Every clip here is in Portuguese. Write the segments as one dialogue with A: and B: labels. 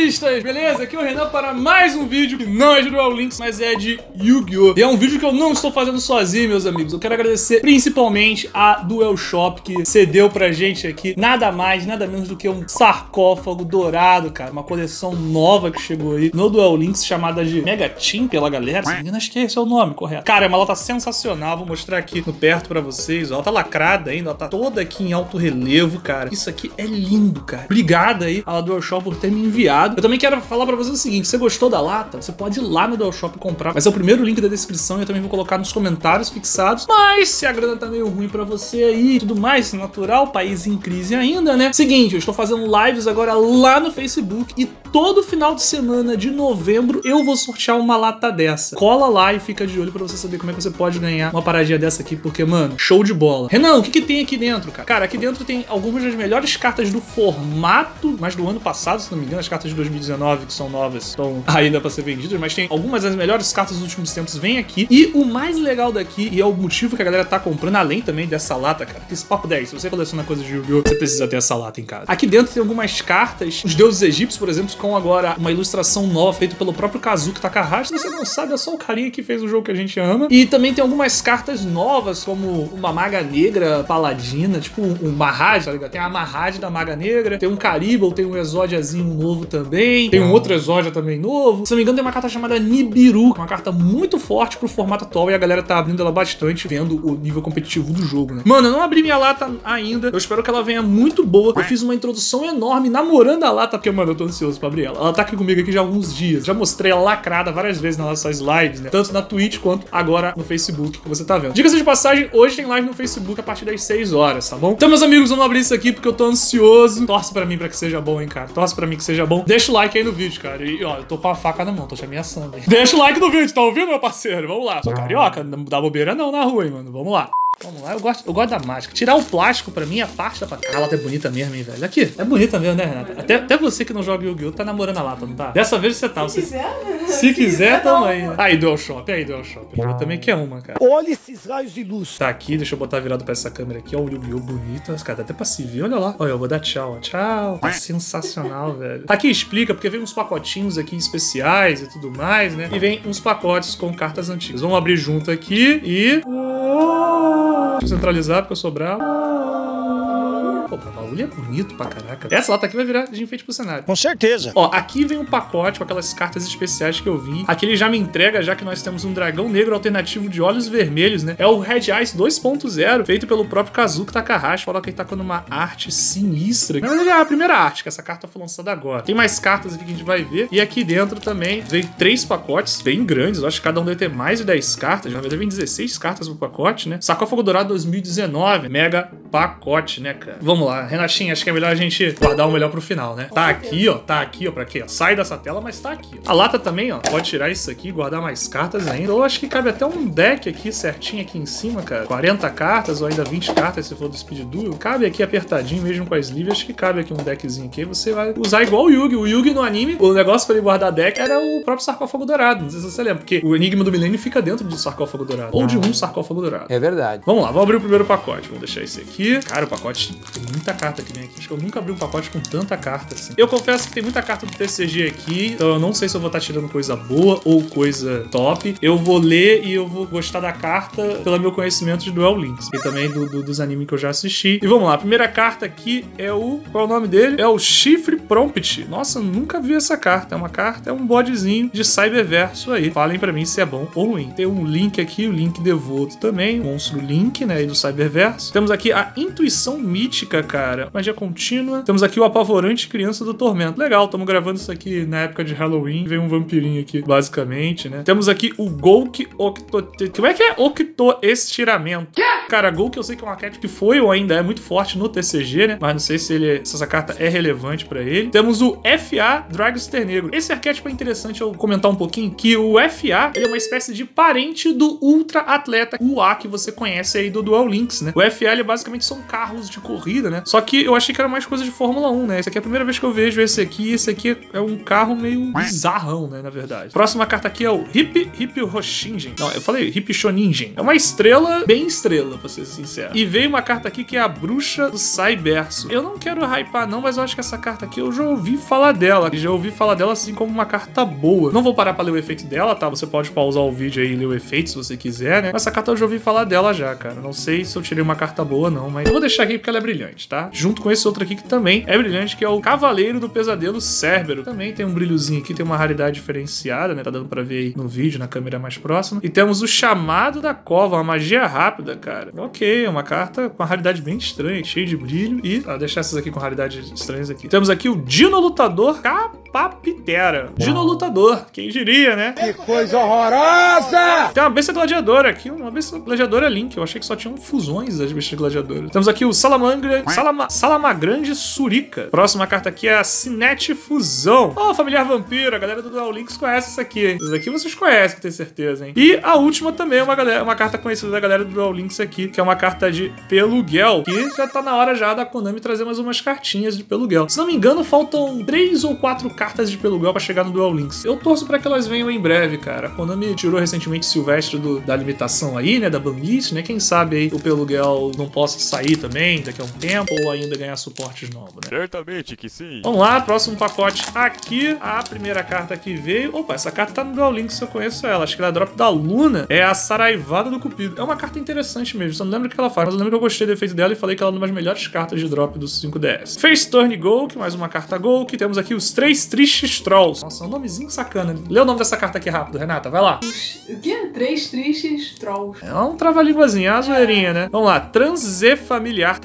A: Linksistas, beleza? Aqui é o Renan para mais um vídeo que não é de Duel Links, mas é de Yu-Gi-Oh! E é um vídeo que eu não estou fazendo sozinho, meus amigos. Eu quero agradecer principalmente a Duel Shop, que cedeu pra gente aqui nada mais, nada menos do que um sarcófago dourado, cara. Uma coleção nova que chegou aí no Duel Links, chamada de Mega Team pela galera. Se não me engano, acho que esse é o nome correto. Cara, é uma lata sensacional. Vou mostrar aqui no perto pra vocês. Ó, ela tá lacrada ainda, ela tá toda aqui em alto relevo, cara. Isso aqui é lindo, cara. Obrigado aí à Duel Shop por ter me enviado. Eu também quero falar pra vocês o seguinte: se você gostou da lata, você pode ir lá no Duel Shop comprar. Vai ser o primeiro link da descrição e eu também vou colocar nos comentários fixados. Mas se a grana tá meio ruim pra você aí e tudo mais, natural, país em crise ainda, né? Seguinte, eu estou fazendo lives agora lá no Facebook e todo final de semana de novembro eu vou sortear uma lata dessa. Cola lá e fica de olho pra você saber como é que você pode ganhar uma paradinha dessa aqui, porque, mano, show de bola. Renan, o que tem aqui dentro, cara? Cara, aqui dentro tem algumas das melhores cartas do formato, mas do ano passado, se não me engano. As cartas de 2019, que são novas, estão ainda pra ser vendidas, mas tem algumas das melhores cartas dos últimos tempos vem aqui. E o mais legal daqui, e é o motivo que a galera tá comprando, além também dessa lata, cara, que esse papo 10, se você coleciona coisas de Yu-Gi-Oh!, você precisa ter essa lata em casa. Aqui dentro tem algumas cartas, os deuses egípcios, por exemplo, com agora uma ilustração nova feita pelo próprio Kazuki Takahashi. Se você não sabe, é só o carinha que fez o jogo que a gente ama. E também tem algumas cartas novas, como uma Maga Negra Paladina, tipo um Mahad, tá ligado? Tem a Mahad da Maga Negra, tem um Caribou, tem um Exódiazinho novo também, tem um outro Exódia também novo. Se não me engano, tem uma carta chamada Nibiru, uma carta muito forte pro formato atual e a galera tá abrindo ela bastante, vendo o nível competitivo do jogo, né? Mano, eu não abri minha lata ainda, eu espero que ela venha muito boa. Eu fiz uma introdução enorme namorando a lata, porque, mano, eu tô ansioso pra abrir ela. Ela tá aqui comigo aqui já há alguns dias. Já mostrei ela lacrada várias vezes nas nossas lives, né? Tanto na Twitch quanto agora no Facebook, que você tá vendo. Diga-se de passagem, hoje tem live no Facebook a partir das 6 horas, tá bom? Então, meus amigos, vamos abrir isso aqui porque eu tô ansioso. Torce pra mim pra que seja bom, hein, cara. Torce pra mim que seja bom. Deixa o like aí no vídeo, cara. E, ó, eu tô com a faca na mão, tô te ameaçando, hein. Deixa o like no vídeo, tá ouvindo, meu parceiro? Vamos lá. Sou carioca, não dá bobeira não na rua, hein, mano. Vamos lá. Vamos lá, eu gosto da mágica. Tirar o plástico pra mim, a parte da... Ah, a lata é bonita mesmo, hein, velho. Aqui, é bonita mesmo, né, Renata? Até você que não joga Yu-Gi-Oh! Tá namorando a lata, não tá? Dessa vez você tá.
B: Se quiser, né?
A: Se quiser, tamo aí. Aí, Duel Shop, Eu também quero uma, cara.
C: Olha esses raios de luz.
A: Tá aqui, deixa eu botar virado pra essa câmera aqui. Ó, o Yu-Gi-Oh! Bonito. Cara, dá até pra se ver, olha lá. Olha, eu vou dar tchau, ó. Tchau. Tá sensacional, velho. Aqui explica, porque vem uns pacotinhos aqui especiais e tudo mais, né? E vem uns pacotes com cartas antigas. Vamos abrir junto aqui e... Deixa eu centralizar porque eu sou bravo. Pô, o bagulho é bonito pra caraca. Essa lata aqui vai virar de enfeite pro cenário.
C: Com certeza.
A: Ó, aqui vem um pacote com aquelas cartas especiais que eu vi. Aqui ele já me entrega, já que nós temos um dragão negro alternativo de olhos vermelhos, né? É o Red Ice 2.0, feito pelo próprio Kazuki Takahashi. Fala que ele tá com uma arte sinistra. Na verdade, é a primeira arte, que essa carta foi lançada agora. Tem mais cartas aqui que a gente vai ver. E aqui dentro também vem 3 pacotes bem grandes. Eu acho que cada um deve ter mais de 10 cartas. Na verdade, vem 16 cartas pro pacote, né? Sarcófago Dourado 2019. Mega pacote, né, cara? Vamos lá, Renatinha, acho que é melhor a gente guardar o melhor pro final, né? Tá aqui, ó, pra quê? Ó, sai dessa tela, mas tá aqui, ó. A lata também, ó, pode tirar isso aqui e guardar mais cartas ainda. Eu acho que cabe até um deck aqui, certinho aqui em cima, cara. 40 cartas ou ainda 20 cartas, se for do Speed Duel. Cabe aqui apertadinho, mesmo com a sleeve, acho que cabe aqui um deckzinho aqui. Você vai usar igual o Yugi. O Yugi no anime, o negócio pra ele guardar deck era o próprio sarcófago dourado. Não sei se você lembra, porque o Enigma do Milênio fica dentro do sarcófago dourado. Ou de um sarcófago dourado.
D: É verdade.
A: Vamos lá, vamos abrir o primeiro pacote. Vamos deixar esse aqui. Cara, o pacote tem muita carta aqui, né? Acho que eu nunca abri um pacote com tanta carta assim. Eu confesso que tem muita carta do TCG aqui, então eu não sei se eu vou estar tirando coisa boa ou coisa top. Eu vou ler e eu vou gostar da carta pelo meu conhecimento de Duel Links e também dos animes que eu já assisti. E vamos lá, a primeira carta aqui é o... Qual é o nome dele? É o Chifre Prompt. Nossa, nunca vi essa carta. É uma carta, é um bodezinho de Cyberverso aí. Falem pra mim se é bom ou ruim. Tem um Link aqui, o Link Devoto também, o Monstro Link, né, e do Cyberverso. Temos aqui a Intuição Mítica, cara. Magia contínua. Temos aqui o Apavorante Criança do Tormento. Legal, estamos gravando isso aqui na época de Halloween. Vem um vampirinho aqui, basicamente, né? Temos aqui o Golk Octo... Como é que é? Octo Estiramento. Cara, Golk eu sei que é um arquétipo que foi ou ainda é muito forte no TCG, né? Mas não sei se essa carta é relevante pra ele. Temos o FA Dragster Negro. Esse arquétipo é interessante eu comentar um pouquinho, que o FA, ele é uma espécie de parente do Ultra Atleta UA que você conhece aí do Duel Links, né? O FA, ele basicamente são carros de corrida, né? Só que que eu achei que era mais coisa de Fórmula 1, né? Esse aqui é a primeira vez que eu vejo esse aqui. Esse aqui é um carro meio bizarrão, né? Na verdade. Próxima carta aqui é o Hip Hoshinjin. Não, eu falei Hip Shoninjin. É uma estrela, bem estrela, pra ser sincero. E veio uma carta aqui que é a Bruxa do Cyberso. Eu não quero hypar não, mas eu acho que essa carta aqui eu já ouvi falar dela. Já ouvi falar dela assim como uma carta boa. Não vou parar pra ler o efeito dela, tá? Você pode pausar o vídeo aí e ler o efeito se você quiser, né? Mas essa carta eu já ouvi falar dela já, cara. Não sei se eu tirei uma carta boa não, mas eu vou deixar aqui porque ela é brilhante, tá? Junto com esse outro aqui que também é brilhante, que é o Cavaleiro do Pesadelo Cérbero. Também tem um brilhozinho aqui, tem uma raridade diferenciada, né? Tá dando pra ver aí no vídeo, na câmera mais próxima. E temos o Chamado da Cova, uma magia rápida, cara. Ok, é uma carta com uma raridade bem estranha, cheia de brilho. E, ó, deixar essas aqui com raridades estranhas aqui. Temos aqui o Dino Lutador Capapitera. Dino Lutador, quem diria, né?
B: Que coisa horrorosa!
A: Tem uma besta gladiadora aqui, uma besta gladiadora Link. Eu achei que só tinham fusões das bestas gladiadoras. Temos aqui o Salamagrande Surica. Próxima carta aqui é a Cinete Fusão. Ó, familiar vampiro, a galera do Duel Links conhece isso aqui. Isso aqui vocês conhecem, que tenho certeza, hein? E a última também é uma carta conhecida da galera do Duel Links aqui, que é uma carta de Peluguel, que já tá na hora já da Konami trazer mais umas cartinhas de Peluguel. Se não me engano, faltam 3 ou 4 cartas de Peluguel pra chegar no Duel Links. Eu torço pra que elas venham em breve, cara. A Konami tirou recentemente Silvestre da limitação aí, né, da banlist, né? Quem sabe aí o Peluguel não possa sair também daqui a um tempo ou ainda ganhar suportes novos, né?
C: Certamente que sim.
A: Vamos lá, próximo pacote aqui. A primeira carta que veio... Opa, essa carta tá no Duel Links, eu conheço ela. Acho que ela é drop da Luna. É a Saraivada do Cupido. É uma carta interessante mesmo. Só não lembro o que ela faz, mas eu lembro que eu gostei do efeito dela e falei que ela é uma das melhores cartas de drop do 5DS. Face Turn Golk, mais uma carta Golk. Temos aqui os 3 Tristes Trolls. Nossa, é um nomezinho sacana. Lê o nome dessa carta aqui rápido, Renata. Vai lá.
D: O que? 3 Tristes Trolls.
A: É um trava-línguazinho, é uma zoeirinha, né? Vamos lá. Transifamiliar,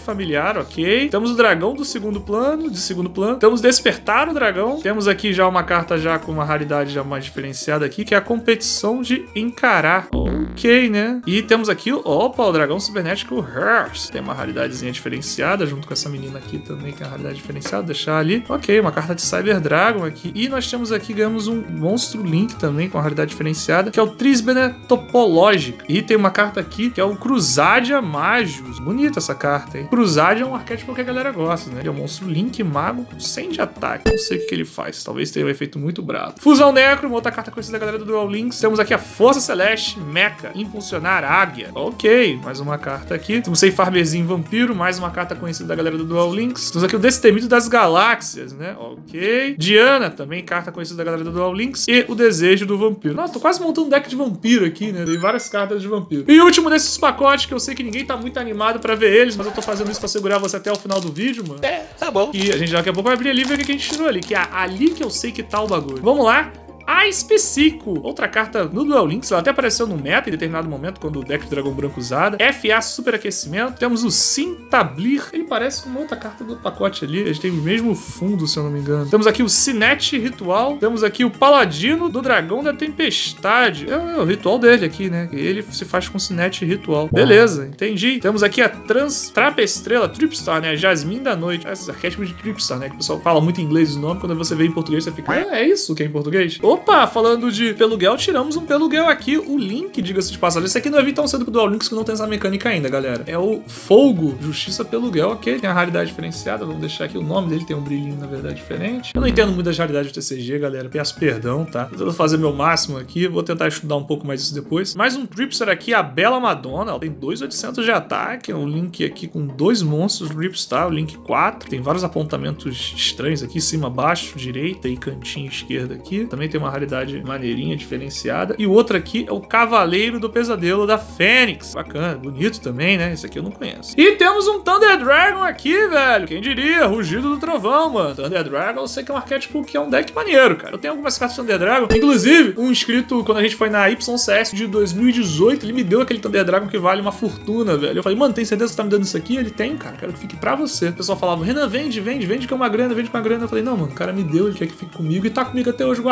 A: ok. Temos o dragão de segundo plano. Temos Despertar o Dragão. Temos aqui já uma carta já com uma raridade já mais diferenciada aqui, que é a Competição de Encarar. Ok, né? E temos aqui o Dragão Cibernético Hearth. Tem uma raridadezinha diferenciada, junto com essa menina aqui também tem uma raridade diferenciada. Deixar ali. Ok, uma carta de Cyber Dragon aqui. E nós temos aqui, ganhamos um Monstro Link também com uma raridade diferenciada, que é o Trisbene Topológica. E tem uma carta aqui, que é o Crusadia Magius. Bonita essa carta, hein? Crusadia é um arquétipo que a galera gosta, né? Ele é um monstro Link Mago 100 de ataque. Não sei o que ele faz. Talvez tenha um efeito muito bravo. Fusão Necro, uma outra carta conhecida da galera do Duel Links. Temos aqui a Força Celeste Mecha. Impulsionar Águia. Ok, mais uma carta aqui. Temos Farmerzinho Vampiro, mais uma carta conhecida da galera do Duel Links. Temos aqui o Destemido das Galáxias, né? Ok. Diana, também carta conhecida da galera do Duel Links. E o Desejo do Vampiro. Nossa, tô quase montando um deck de vampiro aqui, né? Tem várias cartas de vampiro. E o último desses pacotes, que eu sei que ninguém tá muito animado pra ver eles, mas eu tô fazendo isso pra segurar você até o final do vídeo, mano.
C: É, tá bom.
A: E a gente daqui a pouco vai abrir ali e ver o que a gente tirou ali, que é ali que eu sei que tá o bagulho. Vamos lá. Ice Psico, outra carta no Duel Links, ela até apareceu no meta em determinado momento, quando o deck de Dragão Branco usada. FA Superaquecimento, temos o Cintablir, ele parece com uma outra carta do pacote ali, eles têm o mesmo fundo, se eu não me engano. Temos aqui o Cinete Ritual, temos aqui o Paladino do Dragão da Tempestade, é o ritual dele aqui, né, ele se faz com Cinete Ritual. Beleza, entendi. Temos aqui a Trapestrela, Tripstar, né, Jasmine da Noite, esses arquétipos de Tripstar, né, que o pessoal fala muito em inglês o nome, quando você vê em português você fica, é isso que é em português? Opa, falando de Peluguel, tiramos um Peluguel aqui, o Link, diga-se de passagem. Esse aqui não é vir tão cedo pro Duel Links, que não tem essa mecânica ainda, galera. É o Fogo, Justiça Peluguel, ok, tem a raridade diferenciada, vamos deixar aqui o nome dele, tem um brilhinho, na verdade, diferente. Eu não entendo muito das raridades do TCG, galera, peço perdão, tá? Tô tentando fazer meu máximo aqui, vou tentar estudar um pouco mais isso depois. Mais um Tripster aqui, a Bela Madonna, ela tem 2.800 de ataque, um Link aqui com 2 monstros, Tripstar, o Link 4, tem vários apontamentos estranhos aqui, cima, baixo, direita e cantinho esquerdo aqui. Também tem uma raridade maneirinha, diferenciada. E o outro aqui é o Cavaleiro do Pesadelo da Fênix. Bacana, bonito também, né? Esse aqui eu não conheço. E temos um Thunder Dragon aqui, velho. Quem diria? Rugido do Trovão, mano. Thunder Dragon, eu sei que é um arquétipo que é um deck maneiro, cara. Eu tenho algumas cartas de Thunder Dragon. Inclusive, um inscrito, quando a gente foi na YCS de 2018, ele me deu aquele Thunder Dragon que vale uma fortuna, velho. Eu falei, mano, tem certeza que você tá me dando isso aqui? Ele tem, cara. Quero que fique pra você. O pessoal falava, Renan, vende que é uma grana, vende com uma grana. Eu falei, não, mano, o cara me deu, ele quer que fique comigo e tá comigo até hoje guardado, tá?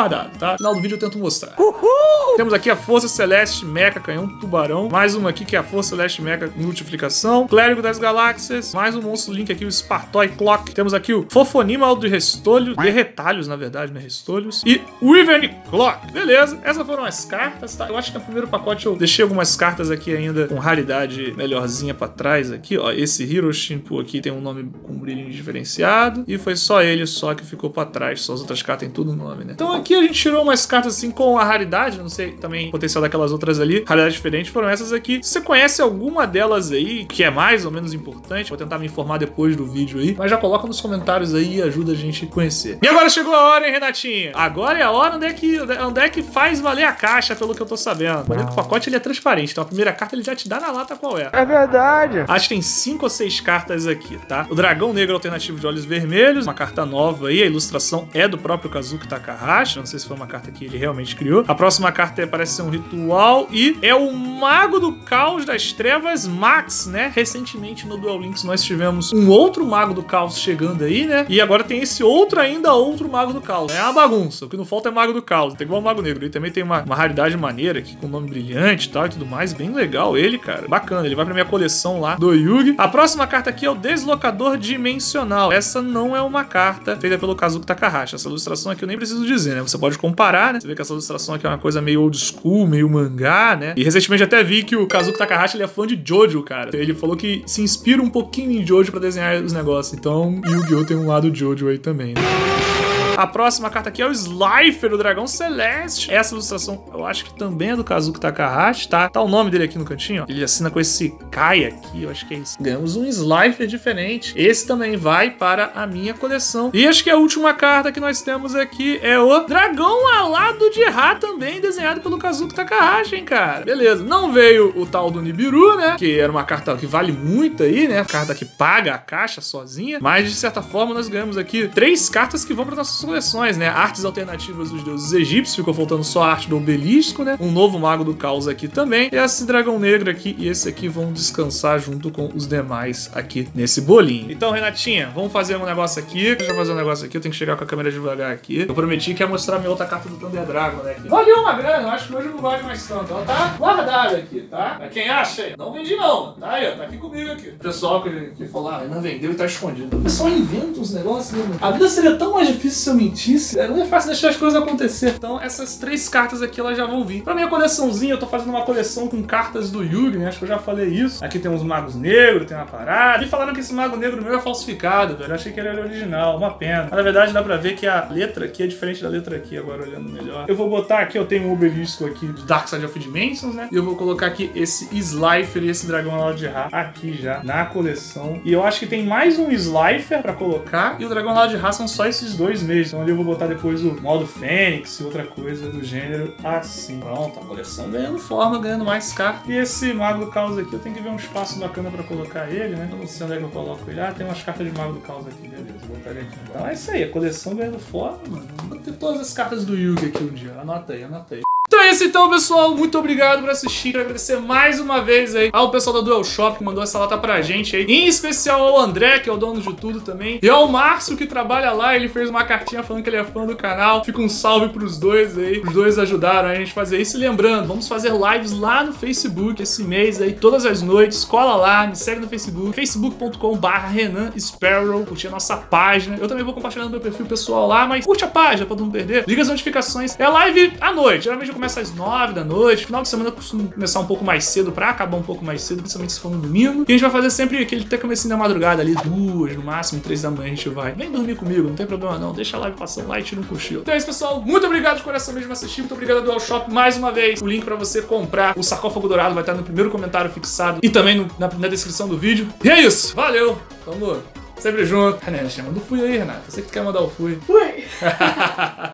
A: tá? No final do vídeo eu tento mostrar. Temos aqui a Força Celeste Mecha Canhão Tubarão. Mais uma aqui que é a Força Celeste Mecha Multiplicação. Clérigo das Galáxias. Mais um monstro Link aqui, o Spartoy Clock. Temos aqui o Fofonímal de Restolho. De Retalhos, na verdade, né? Restolhos. E o Wyvern Clock. Beleza, essas foram as cartas, tá? Eu acho que no primeiro pacote eu deixei algumas cartas aqui ainda com raridade melhorzinha pra trás aqui, ó. Esse Hiroshi aqui tem um nome com um brilhinho diferenciado. E foi só ele só que ficou pra trás. Só as outras cartas tem tudo nome, né? Então aqui a gente tirou umas cartas assim com a raridade. Não sei também o potencial daquelas outras ali. Raridade diferente foram essas aqui. Se você conhece alguma delas aí, que é mais ou menos importante, vou tentar me informar depois do vídeo aí. Mas já coloca nos comentários aí e ajuda a gente a conhecer. E agora chegou a hora, hein, Renatinha? Agora é a hora onde é que faz valer a caixa, pelo que eu tô sabendo. Olha que o pacote ele é transparente, então a primeira carta ele já te dá na lata qual é.
B: É verdade.
A: Acho que tem 5 ou 6 cartas aqui, tá? O Dragão Negro Alternativo de Olhos Vermelhos, uma carta nova aí, a ilustração é do próprio Kazuki Takahashi, não sei se foi uma carta que ele realmente criou. A próxima carta parece ser um ritual e é o Mago do Caos das Trevas Max, né? Recentemente no Duel Links nós tivemos um outro Mago do Caos chegando aí, né? E agora tem esse outro Mago do Caos. É uma bagunça, o que não falta é Mago do Caos, tem igual o Mago Negro. Ele também tem uma raridade maneira aqui, com nome brilhante e tal e tudo mais, bem legal ele, cara. Bacana, ele vai pra minha coleção lá do Yugi. A próxima carta aqui é o Deslocador Dimensional. Essa não é uma carta feita pelo Kazuki Takahashi. Essa ilustração aqui eu nem preciso dizer, né? Você pode comparar, né? Você vê que essa ilustração aqui é uma coisa meio old school, meio mangá, né? E recentemente até vi que o Kazuki Takahashi ele é fã de Jojo, cara. Ele falou que se inspira um pouquinho em Jojo pra desenhar os negócios. Então, Yu-Gi-Oh! Tem um lado Jojo aí também, né? A próxima carta aqui é o Slifer, o Dragão Celeste. Essa ilustração eu acho que também é do Kazuki Takahashi, tá? Tá o nome dele aqui no cantinho, ó. Ele assina com esse Kai aqui, eu acho que é isso. Ganhamos um Slifer diferente. Esse também vai para a minha coleção. E acho que a última carta que nós temos aqui é o Dragão Alado de Ra, também desenhado pelo Kazuki Takahashi, hein, cara? Beleza. Não veio o tal do Nibiru, né? Que era uma carta que vale muito aí, né? Carta que paga a caixa sozinha. Mas, de certa forma, nós ganhamos aqui 3 cartas que vão para nossas coleções, né? Artes alternativas dos deuses egípcios, ficou faltando só a arte do obelisco, né? Um novo Mago do Caos aqui também. E esse Dragão Negro aqui e esse aqui vão descansar junto com os demais aqui nesse bolinho. Então, Renatinha, vamos fazer um negócio aqui. Deixa eu fazer um negócio aqui, eu tenho que chegar com a câmera devagar aqui. Eu prometi que ia mostrar minha outra carta do Thunder Dragon, né? Valeu uma grana, eu acho que hoje não vale mais tanto. Ela tá guardada aqui, tá? Pra quem acha, não vendi não. Tá aí, ó, tá aqui comigo aqui. O pessoal que falou, ah, não vendeu e tá escondido. O pessoal inventa uns negócios, né? A vida seria tão mais difícil se eu mentisse. Não é fácil deixar as coisas acontecer. Então, essas 3 cartas aqui, elas já vão vir. Pra minha coleçãozinha, eu tô fazendo uma coleção com cartas do Yugi, né? Acho que eu já falei isso. Aqui tem uns magos negros, tem uma parada. E falaram que esse mago negro meu é falsificado, velho. Eu achei que ele era original, uma pena. Mas, na verdade, dá pra ver que a letra aqui é diferente da letra aqui, agora olhando melhor. Eu vou botar aqui, eu tenho um obelisco aqui de Dark Side of Dimensions, né? E eu vou colocar aqui esse Slifer e esse Dragão Alado de Ra aqui já, na coleção. E eu acho que tem mais um Slifer pra colocar. E o Dragão Alado de Ra são só esses 2 mesmo. Então ali eu vou botar depois o modo Fênix e outra coisa do gênero assim. Pronto, a coleção ganhando forma, ganhando mais cartas. E esse Mago do Caos aqui, eu tenho que ver um espaço bacana pra colocar ele, né? Eu não sei onde é que eu coloco ele. Ah, tem umas cartas de Mago do Caos aqui, beleza. Vou botar ele aqui. Então é isso aí, a coleção ganhando forma, mano. Vou ter todas as cartas do Yugi aqui um dia. Anota aí, anota aí. Então é isso então, pessoal. Muito obrigado por assistir. Quero agradecer mais uma vez aí ao pessoal da Duel Shop que mandou essa lata pra gente aí. Em especial ao André, que é o dono de tudo também. E ao Márcio, que trabalha lá. Ele fez uma cartinha falando que ele é fã do canal. Fica um salve pros dois aí. Os dois ajudaram a gente a fazer isso. E lembrando, vamos fazer lives lá no Facebook esse mês aí, todas as noites. Cola lá, me segue no Facebook. facebook.com/RenanSparrow. Curtir a nossa página. Eu também vou compartilhando meu perfil pessoal lá, mas curte a página pra não perder. Liga as notificações. É live à noite. Geralmente começa às 9 da noite. Final de semana eu costumo começar um pouco mais cedo pra acabar um pouco mais cedo, principalmente se for no domingo. E a gente vai fazer sempre aquele até comecinho da madrugada ali, 2, no máximo 3 da manhã a gente vai. Vem dormir comigo, não tem problema não. Deixa a live passando lá e tira um cochilo. Então é isso, pessoal. Muito obrigado de coração mesmo por assistir. Muito obrigado a Duel Shop mais uma vez. O link pra você comprar o sarcófago dourado vai estar no primeiro comentário fixado e também na descrição do vídeo. E é isso. Valeu. Tamo sempre junto. Renata, chama do fui aí, Renata. Você que quer mandar o fui.
D: Fui!